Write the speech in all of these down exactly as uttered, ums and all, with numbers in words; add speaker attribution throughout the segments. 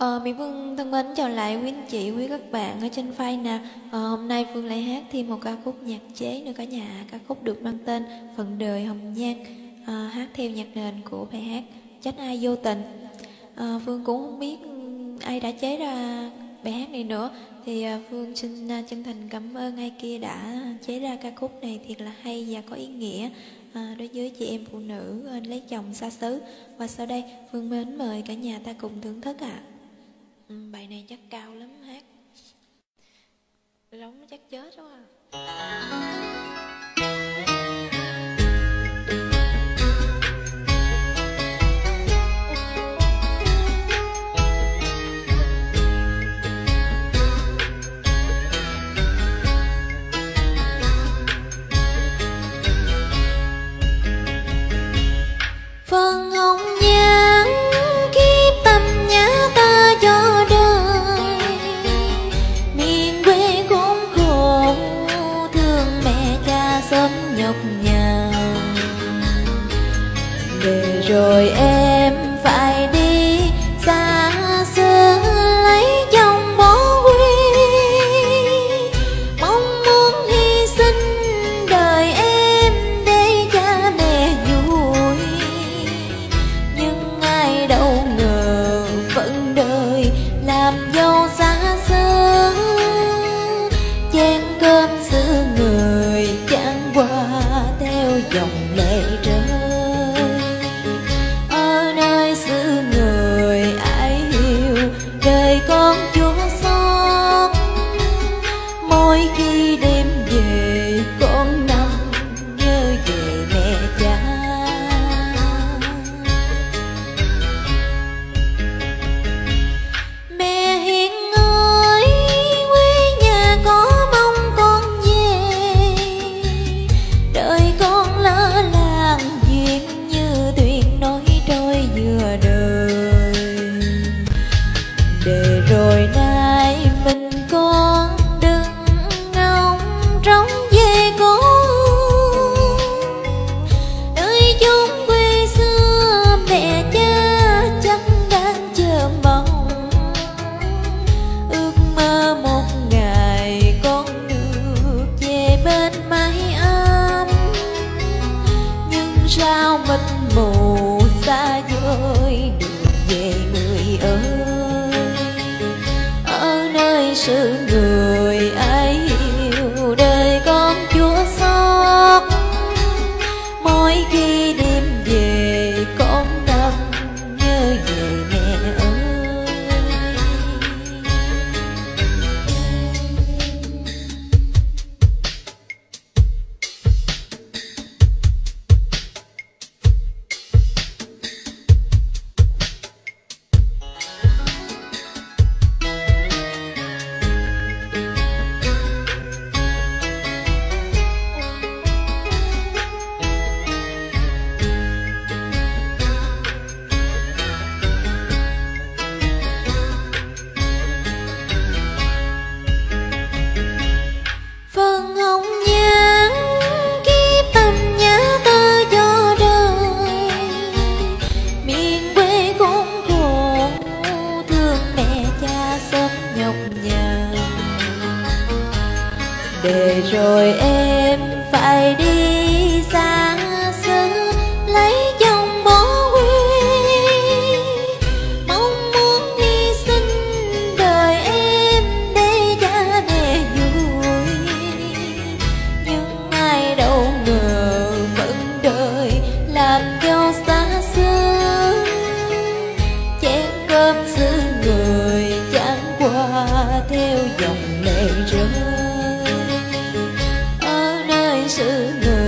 Speaker 1: Ờ, Mỹ Phương thân mến chào lại quý anh chị, quý các bạn ở trên file nè. Ờ, hôm nay Phương lại hát thêm một ca khúc nhạc chế nữa cả nhà. Ca khúc được mang tên Phận Đời Hồng Nhan, ờ, hát theo nhạc nền của bài hát Trách Ai Vô Tình. Ờ, Phương cũng không biết ai đã chế ra bài hát này nữa, thì ờ, Phương xin ờ, chân thành cảm ơn ai kia đã chế ra ca khúc này thiệt là hay và có ý nghĩa à, đối với chị em phụ nữ ờ, lấy chồng xa xứ. Và sau đây Phương mến mời cả nhà ta cùng thưởng thức ạ. À. Ừ, bài này chắc cao lắm, hát lóng chắc chết quá à.
Speaker 2: Phần hồng nhan kiếp tâm nhã ta cho đời, miền quê khốn khổ thương mẹ cha sớm nhọc nhằn. Để rồi em phải đi xa xứ lấy chồng bỏ quê, mong muốn hy sinh đời em để cha mẹ vui. Nhưng ai đâu ngờ phận đời làm dâu xa xứ, chén cơm xứ người chẳng qua theo dòng lệ rơi. Ở nơi xứ người ai hiểu đời con chúa xót, mỗi khi đêm về con nằm nhớ về mẹ cha. Mẹ hiền ơi, quê nhà có mong con về, đời con lỡ làng duyên như thuyền nối trôi giữa đời. Để rồi nay mình con đừng ngóng trống về cố hương, nơi chốn quê xưa mẹ cha chắc đang chờ mong. Ước mơ một ngày con được về bên mái ấm, nhưng sao mịt mù xa vời được về người ơi. Ở nơi xứ người ai hiểu đời con chúa xót, mỗi khi đêm về con nằm nhớ về mẹ ơi. Phần hồng nhan kiếp tâm nhã ta cho đời, miền quê khốn khổ thương mẹ cha sớm nhọc nhằn. Để rồi em phải đi xa xứ lấy chồng bỏ quê, mong muốn hy sinh đời em để cha mẹ vui. Nhưng ai đâu ngờ phận đời làm dâu xa xứ, chén cơm xứ người chẳng qua theo dòng lệ rơi. Ở nơi xứ người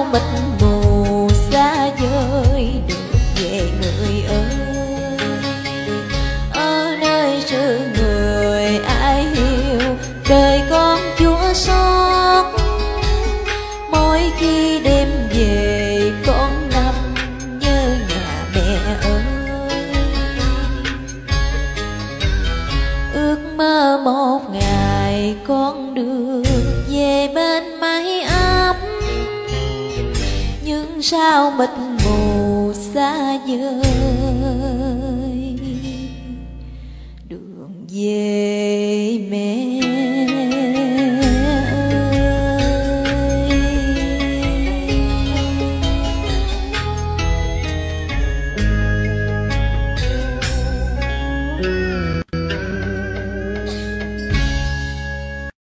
Speaker 2: mịt mù xa vời được về người ơi. Ở nơi xứ người ai hiểu đời con chúa xót, mỗi khi đêm về con nằm nhớ nhà mẹ ơi. Ước mơ một ngày con được về bên mái ấm, nhưng sao mịt mù xa vời đường về mẹ.